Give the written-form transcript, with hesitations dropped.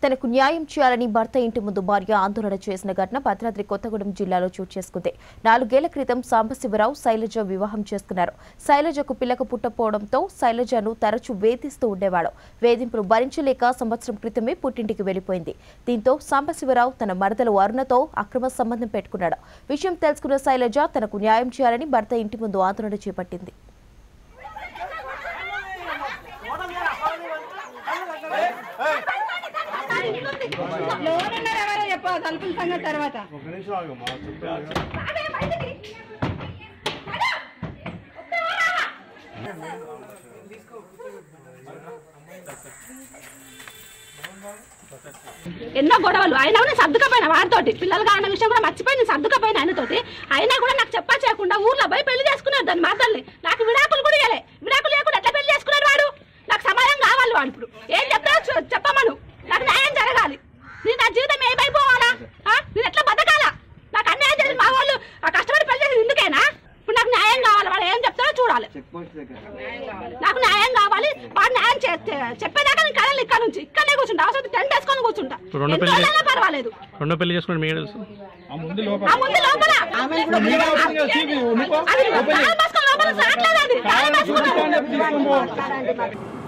తనకు న్యాయం చేయాలని భర్త ఇంటి ముందు భార్య ఆందోళన చేసిన ఘటన భద్రాద్రి కొత్తగూడెం జిల్లాలో చోటు చేసుకుంది. 4 ఏళ్ల క్రితం సాంబశివరావు శైలజ వివాహం చేసుకున్నారు. శైలజకు పిల్లకు పుట్టపోవడంతో శైలజను తరచూ వేధిస్తూ ఉండేవాడు. వేధింపులు భరించలేక సంవత్సరం క్రితమే పుట్టింటికి వెళ్లిపోయింది. దీంతో సాంబశివరావు తన మరదలు అరుణతో అక్రమ సంబంధం పెట్టుకున్నాడు. విషయం తెలుసుకున్న శైలజ తనకు న్యాయం చేయాలని భర్త ఇంటి ముందు ఆందోళన చేపట్టింది. ఎన్నో గొడవలు అయినా కూడా సర్దుకపోయినా వాడితోటి పిల్లలు కాని విషయం కూడా మర్చిపోయి సర్దుకపోయినా ఆయనతోటి అయినా కూడా నాకు చెప్పా చేయకుండా ఊర్లో పోయి పెళ్లి చేసుకున్నాడు దాని మాటల్ని. నాకు విడాకులు కూడా ఇవ్వలే. విడాకులు లేకుండా ఎట్లా పెళ్లి చేసుకున్నాడు వాడు? నాకు సమాధానం కావాలి. వాడు ఇప్పుడు ఏం చెప్తారో చెప్పమను. నాకు న్యాయం జరగాలి. నేను నా జీవితం ఏమైపోవాలా? నేను ఎట్లా బతకాలా? నాకు అన్యాయం చేసి మా వాళ్ళు కష్టపడి పెళ్లి చేసి ఎందుకేనా? ఇప్పుడు నాకు న్యాయం కావాలి. వాడు ఏం చెప్తారో చూడాలి. నాకు న్యాయం కావాలి. వాడు న్యాయం చెప్పేదాకా నేను కదలు ఇక్కడ నుంచి ఇక్కడనే కూర్చుంటా. అవసరం టెంట్ వేసుకొని కూర్చుంటా. పర్వాలేదు. రెండో పెళ్లి చేసుకుని లోపల